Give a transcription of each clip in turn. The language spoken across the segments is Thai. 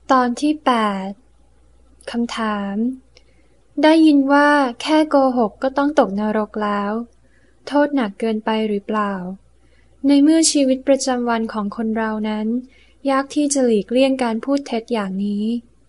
ตอนที่ 8 คำถาม ได้ยินว่าแค่โกหกก็ต้องตกนรกแล้ว โทษหนักเกินไปหรือเปล่า ในเมื่อชีวิตประจำวันของคนเรานั้น ยากที่จะหลีกเลี่ยงการพูดเท็จอย่างนี้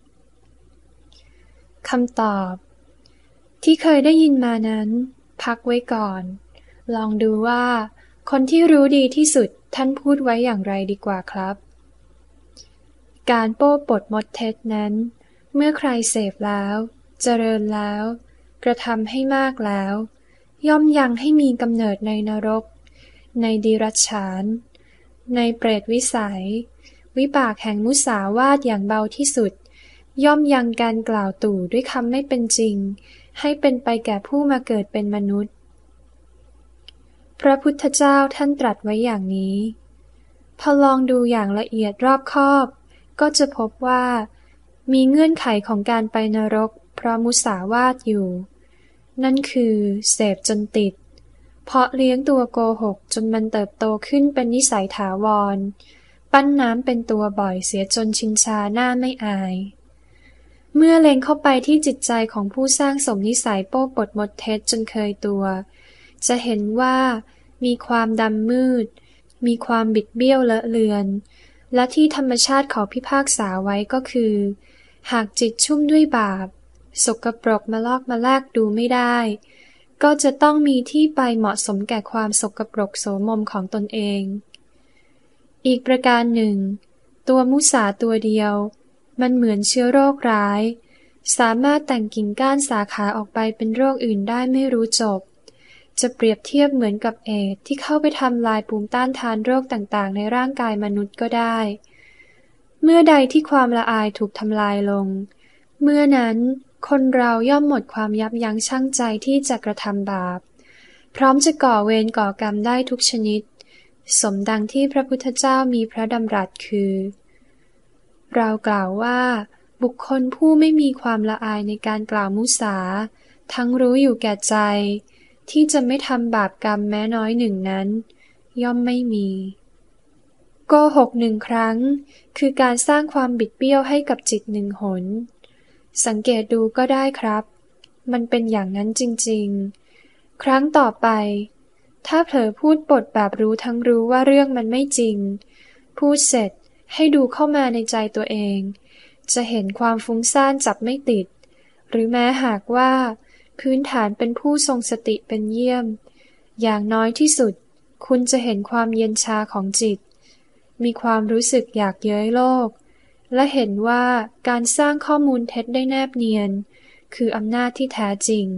คำตอบ ที่เคยได้ยินมานั้น พักไว้ก่อน ลองดูว่าคนที่รู้ดีที่สุดท่านพูดไว้อย่างไรดีกว่าครับ การโป้ปดมดเท็จนั้น เมื่อใครเสพแล้ว เจริญแล้ว กระทำให้มากแล้ว ย่อมยังให้มีกำเนิดในนรก ในดิรัจฉาน ในเปรตวิสัย วิบากแห่งมุสาวาทอย่างเบาที่สุด ย่อมยังการกล่าวตู่ด้วยคำไม่เป็นจริง ให้เป็นไปแก่ผู้มาเกิดเป็นมนุษย์ พระพุทธเจ้าท่านตรัสไว้อย่างนี้ พอลองดูอย่างละเอียดรอบคอบก็จะพบว่ามีเงื่อนไขของการไปนรกเพราะมุสาวาทอยู่ นั่นคือเสพจนติด เพาะเลี้ยงตัวโกหกจนมันเติบโตขึ้นเป็นนิสัยถาวร ปั้นน้ำเป็นตัวบ่อยเสียจนชินชาหน้าไม่อาย เมื่อเล็งเข้าไปที่จิตใจของผู้สร้างสมนิสัยโป้ปดมดเท็จจนเคยตัว จะเห็นว่ามีความดำมืด มีความบิดเบี้ยวเลอะเลือน และที่ธรรมชาติเขาพิพากษาไว้ก็คือ หากจิตชุ่มด้วยบาป สกปรกมาลอกมาแลกดูไม่ได้ ก็จะต้องมีที่ไปเหมาะสมแก่ความสกปรกโสมมของตนเอง อีกประการหนึ่ง ตัวมุสาตัวเดียว มันเหมือนเชื้อโรคร้าย สามารถแต่งกิ่งก้านสาขาออกไปเป็นโรคอื่นได้ไม่รู้จบ จะเปรียบเทียบเหมือนกับเอดส์ที่เข้าไปทำลายภูมิต้านทานโรคต่างๆในร่างกายมนุษย์ก็ได้ เมื่อใดที่ความละอายถูกทำลายลง เมื่อนั้นคนเราย่อมหมดความยับยั้งชั่งใจที่จะกระทำบาป พร้อมจะก่อเวรก่อกรรมได้ทุกชนิด สมดังที่พระพุทธเจ้ามีพระดำรัสคือ เรากล่าวว่าบุคคลผู้ไม่มีความละอายในการกล่าวมุสา ทั้งรู้อยู่แก่ใจที่จะไม่ทำบาปกรรมแม้น้อยหนึ่งนั้น ย่อมไม่มี โกหกหนึ่งครั้งคือการสร้างความบิดเบี้ยวให้กับจิตหนึ่งหน สังเกตดูก็ได้ครับ มันเป็นอย่างนั้นจริงๆ ครั้งต่อไป ถ้าเผลอพูดปดแบบรู้ทั้งรู้ว่าเรื่องมันไม่จริง พูดเสร็จให้ดูเข้ามาในใจตัวเอง จะเห็นความฟุ้งซ่านจับไม่ติด หรือแม้หากว่าพื้นฐานเป็นผู้ทรงสติเป็นเยี่ยม อย่างน้อยที่สุดคุณจะเห็นความเย็นชาของจิต มีความรู้สึกอยากเย้ยโลก และเห็นว่าการสร้างข้อมูลเท็จได้แนบเนียนคืออำนาจที่แท้จริง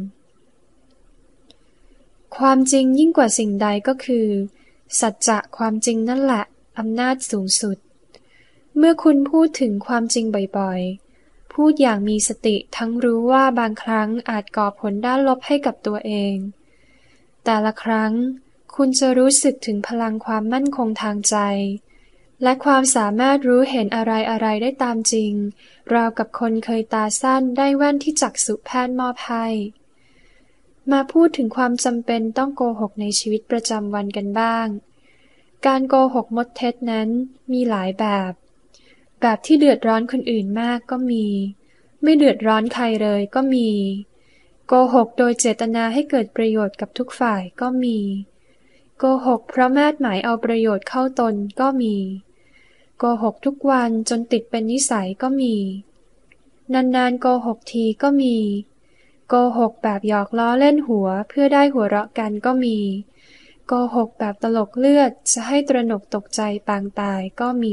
ความจริงยิ่งกว่าสิ่งใดก็คือ สัจจะความจริงนั่นแหละอำนาจสูงสุด เมื่อคุณพูดถึงความจริงบ่อยๆ พูดอย่างมีสติทั้งรู้ว่าบางครั้งอาจก่อผลด้านลบให้กับตัวเอง แต่ละครั้งคุณจะรู้สึกถึงพลังความมั่นคงทางใจ และความสามารถรู้เห็นอะไรๆได้ตามจริง ราวกับคนเคยตาสั้นได้แว่นที่จักษุแพทย์มอบให้ มาพูดถึงความจำเป็นต้องโกหกในชีวิตประจำวันกันบ้าง การโกหกมดเท็จนั้นมีหลายแบบ แบบที่เดือดร้อนคนอื่นมากก็มี ไม่เดือดร้อนใครเลยก็มี โกหกโดยเจตนาให้เกิดประโยชน์กับทุกฝ่ายก็มี โกหกเพราะมาดหมายเอาประโยชน์เข้าตนก็มี โกหกทุกวันจนติดเป็นนิสัยก็มี นานๆโกหกทีก็มี โกหกแบบหยอกล้อเล่นหัวเพื่อได้หัวเราะกันก็มี โกหกแบบตลกเลือดจะให้ตระหนกตกใจปางตายก็มี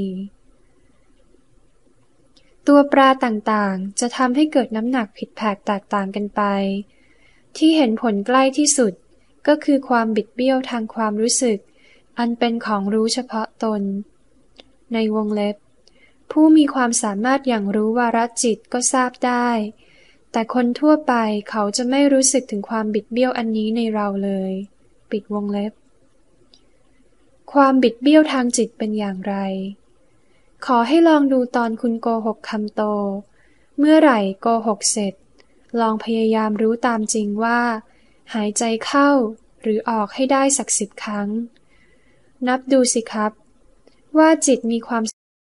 ตัวปลาต่างๆจะทำให้เกิดน้ำหนักผิดแผกแตกต่างกันไป ที่เห็นผลใกล้ที่สุดก็คือความบิดเบี้ยวทางความรู้สึก อันเป็นของรู้เฉพาะตน ในวงเล็บ ผู้มีความสามารถอย่างรู้วาระจิตก็ทราบได้ แต่คนทั่วไปเขาจะไม่รู้สึกถึงความบิดเบี้ยวอันนี้ในเราเลย ปิดวงเล็บ ความบิดเบี้ยวทางจิตเป็นอย่างไร ขอให้ลองดูตอนคุณโกหกคำโต เมื่อไหร่โกหกเสร็จ ลองพยายามรู้ตามจริงว่า หายใจเข้าหรือออกให้ได้สัก10 ครั้ง นับดูสิครับ ว่าจิตมีความ